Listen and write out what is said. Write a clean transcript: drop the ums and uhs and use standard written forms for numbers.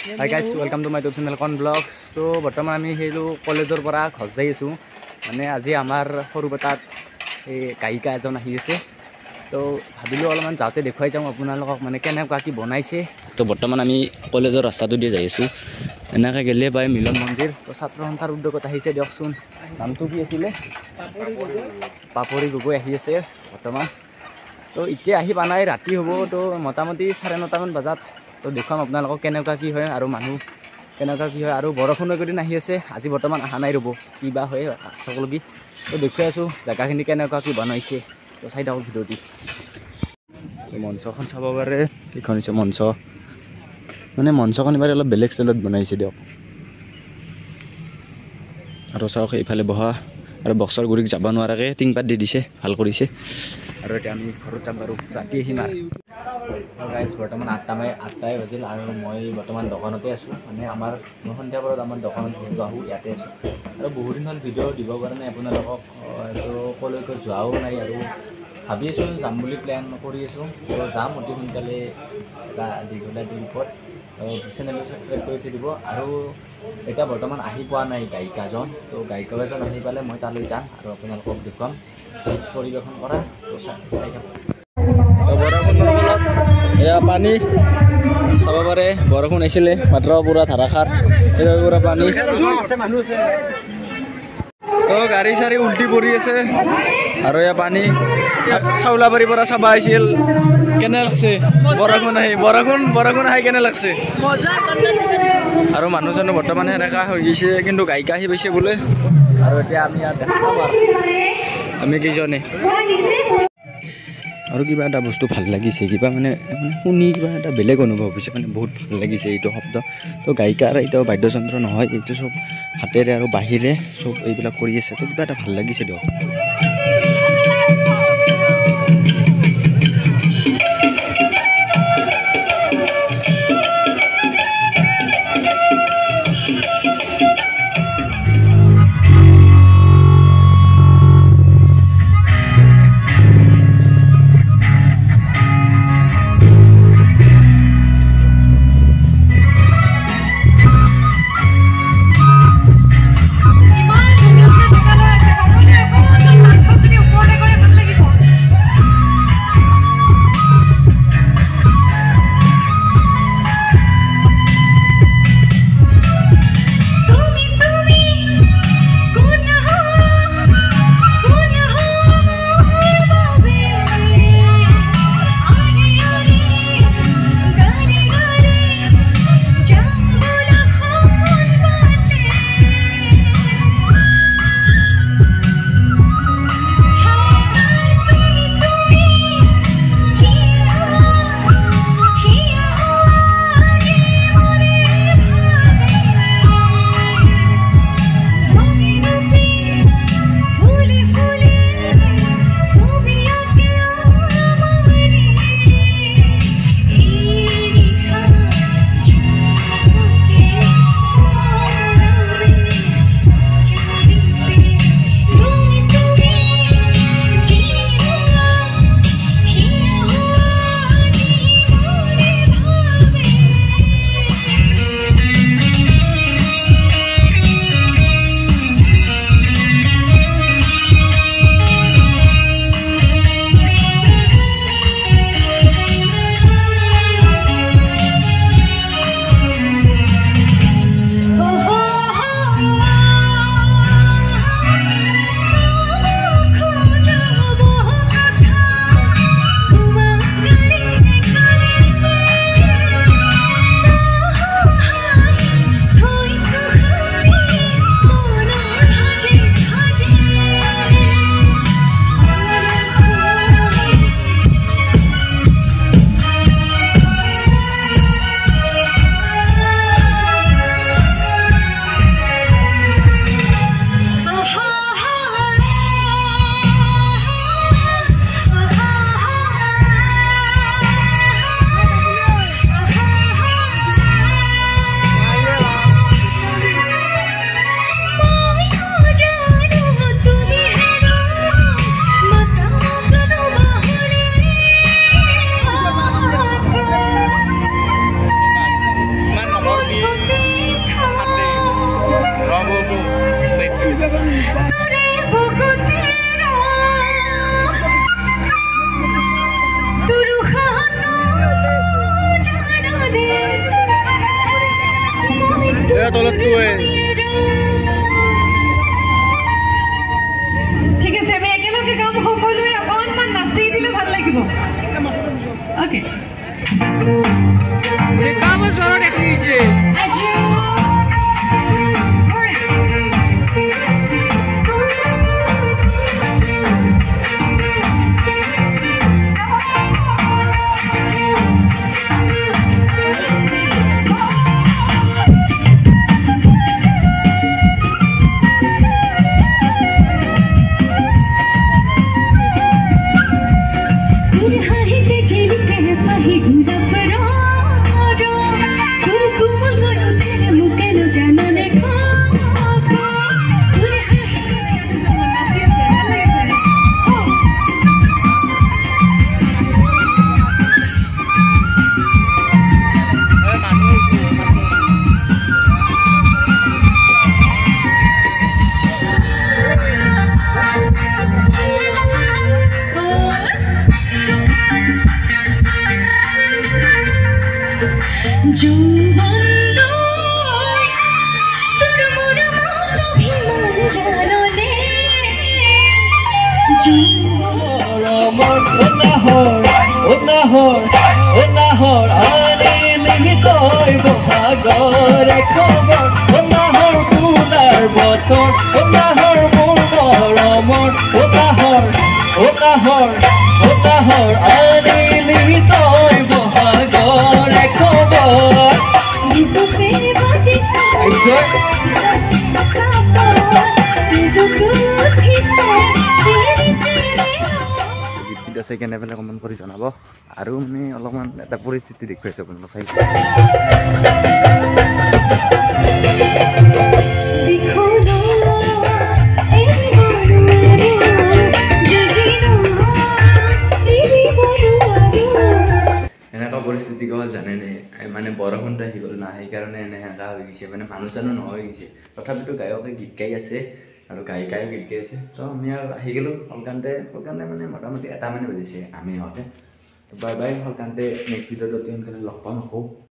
Hi guys, welcome to my YouTube channel Con Vlogs. তো বৰ্তমান আমি হেলো কলেজৰ পৰা ঘৰ যাই আছো মানে আজি আমাৰ সৰুবটাত এই গায়িকা এজন আহি আছে তো ভাবিলো অলপমান যাওতে দেখুৱাই যাম আপোনালোকক মানে কেনেকুৱা কি বনাইছে তো বৰ্তমান আমি কলেজৰ ৰাস্তাটো দি যাই আছো এনেকা গেলে পাই মিলন মন্দিৰ তো ছাত্ৰ সন্থাৰ উদ্যোগত আহিছে দিয়কচোন নামটো কি আছিল পাপৰি গগৈ আহি আছে বৰ্তমান তো এতিয়া আহি পানাই ৰাতি হ'ব তো মোটামুটি 9:30 মান বজাত তো দেখুৱাম আপোনালোকক কেনেকুৱা কি হয় আৰু মানুহ কেনেকুৱা কি হয় আৰু বৰষুণ একদিন আহি আছে আজি বৰ্তমান আহা নাই ৰ'ব কিবা হয় সকলোকি তো দেখুৱাই আছো জায়গাখিনি কেনেকুৱা কি বনাইছে তো চাই থাকক ভিডিঅ'টি তো মঞ্চখন চাব পাৰে এইখন হৈছে মঞ্চ মানে মঞ্চখন এবাৰ অলপ বেলেগ ষ্টাইলত বনাইছে দিয়ক আৰু চাওক এইফালে বহা আৰু বক্সৰ গুৰিক যাব নোৱাৰাকে টিংপাত দি দিছে ভাল কৰিছে আৰু এতিয়া আমি ঘৰত যাম বাৰু ৰাতি আহিম আৰু গাইজ বৰ্তমান 8টাই বাজিল আৰু মই বৰ্তমান দোকানতে আছোঁ মানে আমাৰ সন্ধিয়া পৰত আমাৰ দোকানত যিহেতু আহোঁ ইয়াতে আছোঁ আৰু বহুত দিন হ'ল ভিডিঅ' দিব পৰা নাই আপোনালোকক এইটো ক'লৈকে যোৱাও নাই আৰু ভাবি আছোঁ যাম বুলি প্লেন কৰি আছোঁ তো যাম অতি সোনকালে দীঘলীয়া ট্ৰিপত চেনেলটো ছাবস্ক্ৰাইব কৰি থৈ দিব আৰু এতিয়া বৰ্তমান আহি পোৱা নাই গায়িকাজন তো গায়িকাজন আহি পালে মই তালৈ যাম আৰু আপোনালোকক দেখুৱাম পৰিৱেশন কৰা তো চাই থাকক বৰষুণৰ ফলত এয়া পানী চাব পাৰে বৰষুণ আহিছিলে মাত্ৰ পুৰা ধাৰাসাৰ এইবাৰ পুৰা পানী তো গাড়ী চাৰি উল্টি পৰি আছে আৰু এয়া পানী চাউলাবাৰীৰ পৰা চাব আহিছিল কেনে লাগছে বৰষুণ আহি কেনে লাগছে আৰু মানুহ চানুহ বৰ্তমান সেনেকা হৈ গৈছে কিন্তু গায়িকা আহি পাইছে বোলে আৰু এতিয়া আমি ইয়াত দেখা পাম আৰু আমি কেইজনে আৰু কিবা এটা বস্তু ভাল লাগিছে কিবা মানে শুনি কিবা এটা বেলেগ অনুভৱ হৈছে মানে বহুত ভাল লাগিছে এইটো শব্দ তো গায়িকাৰ এইটো বাদ্যযন্ত্ৰ নহয় এইটো চব হাতেৰে আৰু বাহিৰে চব এইবিলাক কৰি আছে তো কিবা এটা ভাল লাগিছে দিয়ক ঠিক আছে আমি একেলগে গাম সকলোৱে অকণমান নাচি দিলে ভাল লাগিব ওকে কাম জোৰ দেখিছে আজি আছে কেনে পেলাই কমেণ্ট কৰি জনাব আৰু মানে অলপমান এটা পৰিস্থিতি দেখুৱাইছে আপোনালোকে চাই এনেকুৱা পৰিস্থিতি হ'ল জানেনে মানে বৰষুণটো আহি গ'ল না সেইকাৰণে এনেকুৱা হৈ গৈছে মানে মানুহ চানুহ নহয় গৈছে তথাপিতো গায়কে গীত গাই আছে আৰু গায়িকায়ো গীত গাই আছে তো আমি আৰু আহি গ'লোঁ সলকান্তে মানে মোটামুটি এটা মানে বাজিছে আমি আহোঁতে বাই বাই সলকান্তে নেক্সট ভিডিঅ'ত অতি সোনকালে লগ পাম আকৌ